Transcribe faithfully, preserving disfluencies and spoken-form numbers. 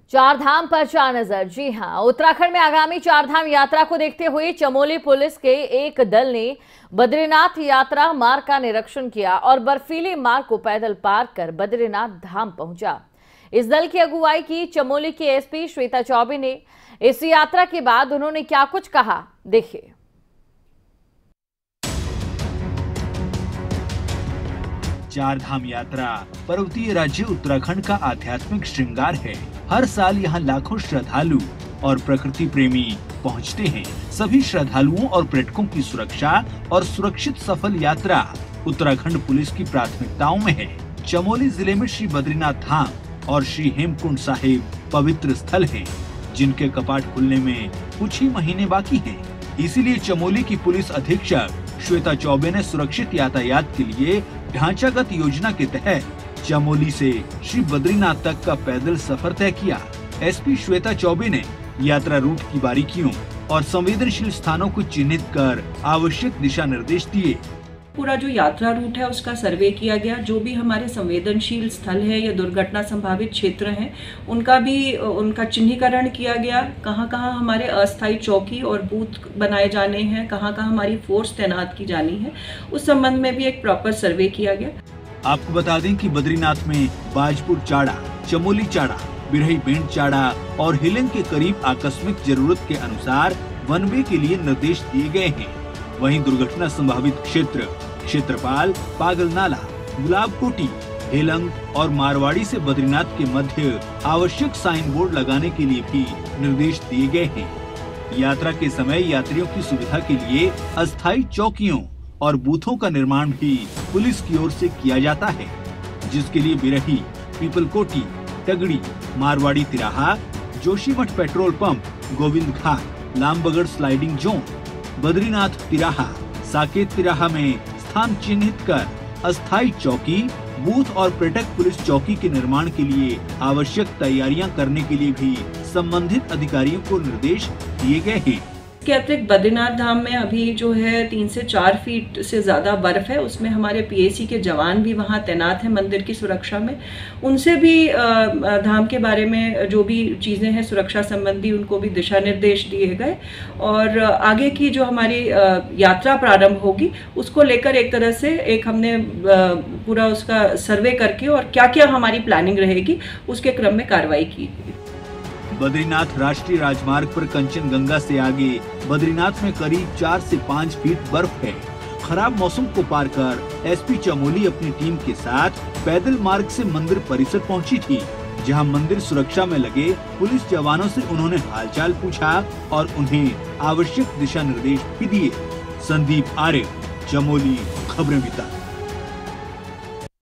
चार धाम पर चार नजर। जी हां, उत्तराखंड में आगामी चार धाम यात्रा को देखते हुए चमोली पुलिस के एक दल ने बद्रीनाथ यात्रा मार्ग का निरीक्षण किया और बर्फीले मार्ग को पैदल पार कर बद्रीनाथ धाम पहुंचा। इस दल की अगुवाई की चमोली की एसपी श्वेता चौबे ने। इस यात्रा के बाद उन्होंने क्या कुछ कहा, देखिए। चार धाम यात्रा पर्वतीय राज्य उत्तराखंड का आध्यात्मिक श्रृंगार है। हर साल यहाँ लाखों श्रद्धालु और प्रकृति प्रेमी पहुँचते हैं। सभी श्रद्धालुओं और पर्यटकों की सुरक्षा और सुरक्षित सफल यात्रा उत्तराखंड पुलिस की प्राथमिकताओं में है। चमोली जिले में श्री बद्रीनाथ धाम और श्री हेमकुंड साहिब पवित्र स्थल हैं, जिनके कपाट खुलने में कुछ ही महीने बाकी हैं। इसीलिए चमोली की पुलिस अधीक्षक श्वेता चौबे ने सुरक्षित यातायात के लिए ढांचागत योजना के तहत चमोली से श्री बद्रीनाथ तक का पैदल सफर तय किया। एसपी श्वेता चौबे ने यात्रा रूट की बारीकियों और संवेदनशील स्थानों को चिन्हित कर आवश्यक दिशा निर्देश दिए। पूरा जो यात्रा रूट है उसका सर्वे किया गया। जो भी हमारे संवेदनशील स्थल है या दुर्घटना संभावित क्षेत्र हैं, उनका भी उनका चिन्हीकरण किया गया। कहाँ कहाँ हमारे अस्थायी चौकी और बूथ बनाए जाने हैं, कहाँ कहाँ हमारी फोर्स तैनात की जानी है, उस संबंध में भी एक प्रॉपर सर्वे किया गया। आपको बता दें कि बद्रीनाथ में बाजपुर चाड़ा, चमोली चाड़ा, बिरही बेंट चाड़ा और हिलन के करीब आकस्मिक जरूरत के अनुसार वन वे के लिए निर्देश दिए गए हैं। वहीं दुर्घटना संभावित क्षेत्र क्षेत्रपाल, पागल नाला, गुलाब कोटी, हेलंग और मारवाड़ी से बद्रीनाथ के मध्य आवश्यक साइन बोर्ड लगाने के लिए भी निर्देश दिए गए हैं। यात्रा के समय यात्रियों की सुविधा के लिए अस्थायी चौकियों और बूथों का निर्माण भी पुलिस की ओर से किया जाता है, जिसके लिए बिरही, पीपल कोटी, तगड़ी, मारवाड़ी तिराहा, Joshimath petrol pump, Govind Ghat, Lambagad sliding zone, Badrinath तिराहा, साकेत तिराहा में स्थान चिन्हित कर अस्थायी चौकी, बूथ और पर्यटक पुलिस चौकी के निर्माण के लिए आवश्यक तैयारियां करने के लिए भी संबंधित अधिकारियों को निर्देश दिए गए हैं। इसके अतिरिक्त बद्रीनाथ धाम में अभी जो है तीन से चार फीट से ज़्यादा बर्फ है। उसमें हमारे पीएसी के जवान भी वहाँ तैनात हैं मंदिर की सुरक्षा में। उनसे भी धाम के बारे में जो भी चीज़ें हैं सुरक्षा संबंधी, उनको भी दिशा निर्देश दिए गए और आगे की जो हमारी यात्रा प्रारंभ होगी उसको लेकर एक तरह से एक हमने पूरा उसका सर्वे करके और क्या क्या हमारी प्लानिंग रहेगी उसके क्रम में कार्रवाई की। बद्रीनाथ राष्ट्रीय राजमार्ग पर कंचनगंगा से आगे बद्रीनाथ में करीब चार से पाँच फीट बर्फ है। खराब मौसम को पार कर एसपी चमोली अपनी टीम के साथ पैदल मार्ग से मंदिर परिसर पहुंची थी, जहां मंदिर सुरक्षा में लगे पुलिस जवानों से उन्होंने हालचाल पूछा और उन्हें आवश्यक दिशा निर्देश भी दिए। संदीप आर्य, चमोली, खबरें विता।